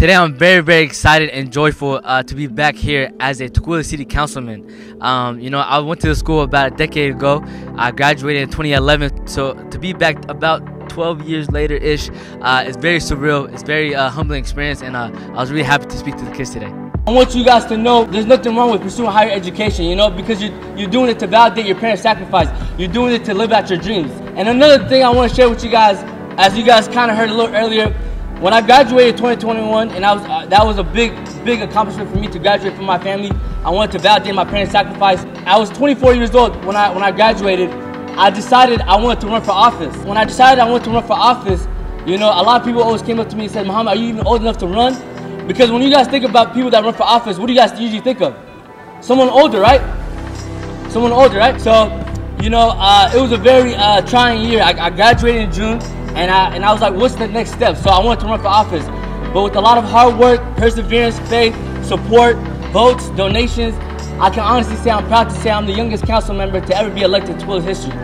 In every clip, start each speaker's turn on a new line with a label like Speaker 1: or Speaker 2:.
Speaker 1: Today I'm very, very excited and joyful to be back here as a Tukwila City Councilman. I went to the school about a decade ago. I graduated in 2011, so to be back about 12 years later-ish is very surreal. It's very humbling experience, and I was really happy to speak to the kids today.
Speaker 2: I want you guys to know there's nothing wrong with pursuing higher education, because you're doing it to validate your parents' sacrifice. You're doing it to live out your dreams. And another thing I want to share with you guys, as you guys kind of heard a little earlier, when I graduated in 2021, and that was a big accomplishment for me to graduate from my family. I wanted to validate my parents' sacrifice. I was 24 years old when I graduated. I decided I wanted to run for office. When I decided I wanted to run for office, a lot of people always came up to me and said, "Mohamed, are you even old enough to run?" Because when you guys think about people that run for office, what do you guys usually think of? Someone older, right? Someone older, right? So, it was a very trying year. I graduated in June, and I was like, what's the next step? So I wanted to run for office. But with a lot of hard work, perseverance, faith, support, votes, donations, I can honestly say I'm proud to say I'm the youngest council member to ever be elected in Tukwila history.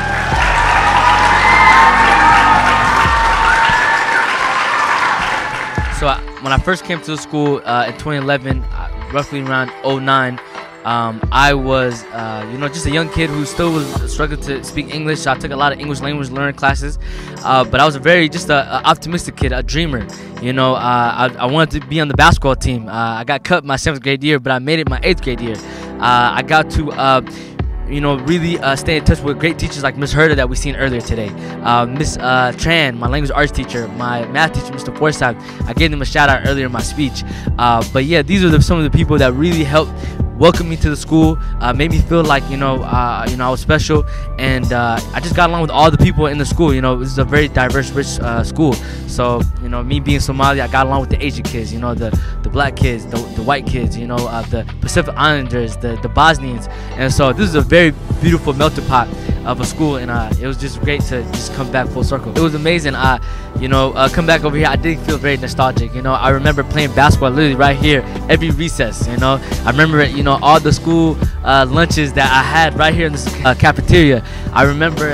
Speaker 1: So when I first came to the school in 2011, roughly around 09, I was, just a young kid who still was struggling to speak English. So I took a lot of English language learning classes, but I was just a optimistic kid, a dreamer. I wanted to be on the basketball team. I got cut my 7th grade year, but I made it my 8th grade year. I got to really stay in touch with great teachers like Miss Herda that we seen earlier today. Miss Tran, my language arts teacher, my math teacher, Mr. Forsyth. I gave them a shout out earlier in my speech. But yeah, these are some of the people that really helped welcome me to the school, made me feel like I was special, and I just got along with all the people in the school. This is a very diverse, rich school. So me being Somali, I got along with the Asian kids, the black kids, the white kids, the Pacific Islanders, the Bosnians, and so this is a very beautiful melting pot of a school, and it was just great to just come back full circle. It was amazing. Come back over here, I did feel very nostalgic. I remember playing basketball literally right here every recess. I remember all the school lunches that I had right here in this cafeteria. I remember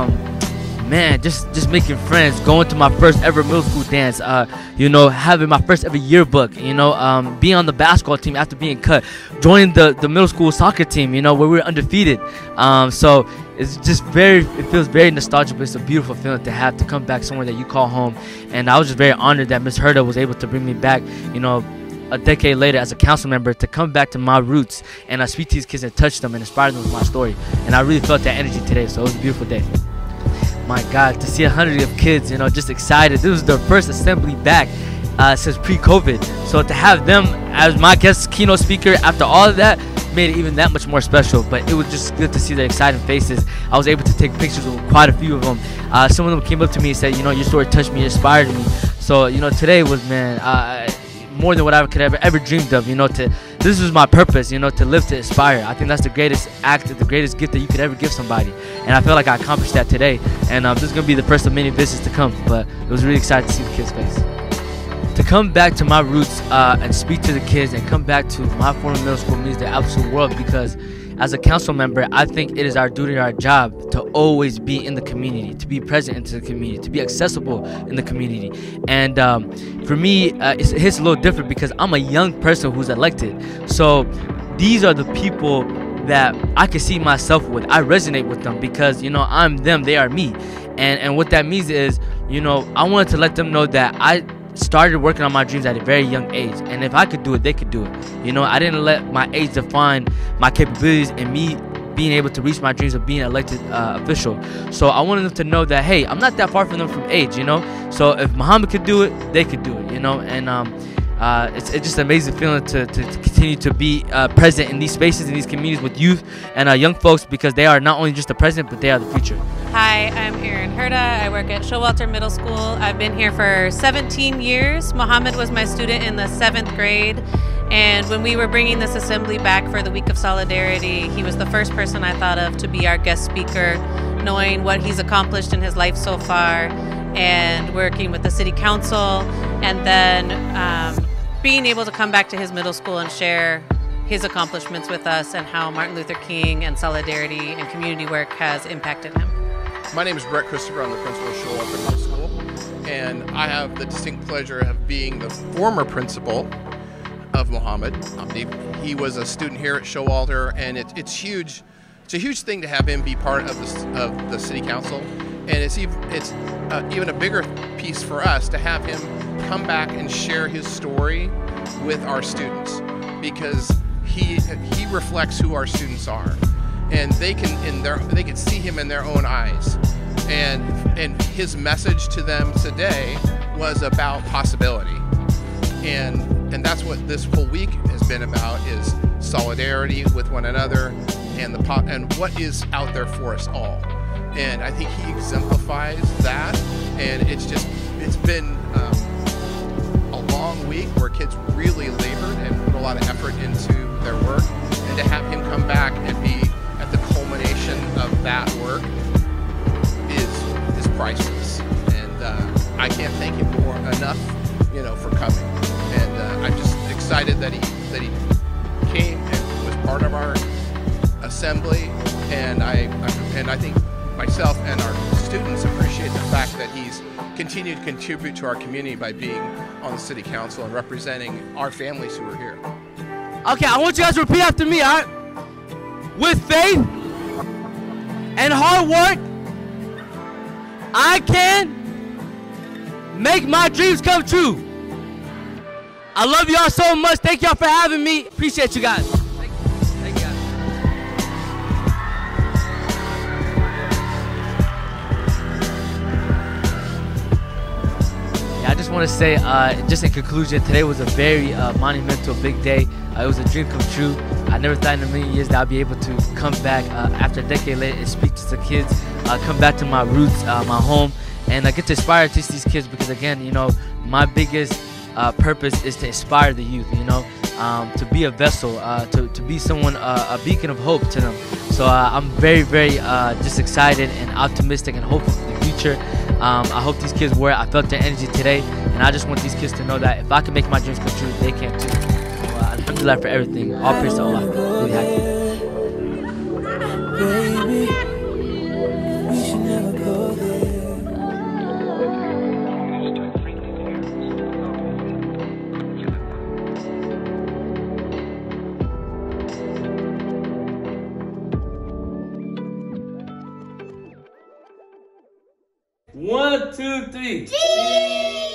Speaker 1: just making friends, going to my first ever middle school dance, having my first ever yearbook, being on the basketball team after being cut, joining the middle school soccer team, where we were undefeated. So it's just it feels very nostalgic, but it's a beautiful feeling to come back somewhere that you call home. And I was just very honored that Miss Herda was able to bring me back, a decade later as a council member, to come back to my roots and speak to these kids and touch them and inspire them with my story. And I really felt that energy today, so it was a beautiful day. My God, to see 100 of kids, just excited. This was their first assembly back since pre-COVID. So to have them as my guest keynote speaker after all of that made it even that much more special. But it was just good to see their excited faces. I was able to take pictures with quite a few of them. Some of them came up to me and said, your story touched me, inspired me. So, today was, more than what I could ever dreamed of. This was my purpose, to live to inspire. I think that's the greatest act, the greatest gift that you could ever give somebody. And I feel like I accomplished that today. And this is going to be the first of many visits to come. But it was really exciting to see the kids' face. To come back to my roots and speak to the kids and come back to my former middle school means the absolute world, because as a council member, I think it is our duty, our job to always be in the community, to be present into the community, to be accessible in the community. And for me, it hits a little different because I'm a young person who's elected. So these are the people that I can see myself with. I resonate with them because, I'm them, they are me. And what that means is, I wanted to let them know that I started working on my dreams at a very young age, and if I could do it, they could do it. I didn't let my age define my capabilities and me being able to reach my dreams of being an elected official. So I wanted them to know that, hey, I'm not that far from them from age, So if Mohamed could do it, they could do it, And it's just an amazing feeling to continue to be present in these spaces, in these communities with youth and young folks, because they are not only just the present, but they are the future.
Speaker 3: Hi, I'm Herda. I work at Showalter Middle School. I've been here for 17 years. Mohamed was my student in the 7th grade. And when we were bringing this assembly back for the Week of Solidarity, he was the first person I thought of to be our guest speaker, knowing what he's accomplished in his life so far and working with the city council, and then being able to come back to his middle school and share his accomplishments with us and how Martin Luther King and solidarity and community work has impacted him.
Speaker 4: My name is Brett Christopher. I'm the principal of Shoutout Middle School. and I have the distinct pleasure of being the former principal of Mohamed, Abdi. He was a student here at Showalter, and it's huge. It's a huge thing to have him be part of the city council, and it's even a bigger piece for us to have him come back and share his story with our students, because he reflects who our students are, and they can see him in their own eyes, and his message to them today was about possibility, and that's what this whole week has been about, is solidarity with one another and what is out there for us all. And I think he exemplifies that, and it's been a long week where kids really labored and put a lot of effort into their work, and to have him come back and be at the culmination of that work is priceless. And I can't thank him enough, for coming. And I'm just excited that he came and was part of our assembly, and I think myself and our students appreciate the fact that he's continued to contribute to our community by being on the city council and representing our families who are here.
Speaker 2: Okay, I want you guys to repeat after me, all right? With faith and hard work, I can make my dreams come true. I love y'all so much. Thank y'all for having me. Appreciate you guys. Thank you guys.
Speaker 1: Yeah, I just want to say, just in conclusion, today was a very monumental, big day. It was a dream come true. I never thought in a million years that I'd be able to come back after a decade later and speak to the kids, come back to my roots, my home, and get to inspire and teach these kids, because again, my biggest purpose is to inspire the youth, to be a vessel, to be someone, a beacon of hope to them. So I'm very, very just excited and optimistic and hopeful for the future. I hope these kids wear it. I felt their energy today, and I just want these kids to know that if I can make my dreams come true, they can too. So alhamdulillah for everything. All praise to Allah. Really happy.
Speaker 5: Baby, we should never go there.
Speaker 2: 1, 2, 3.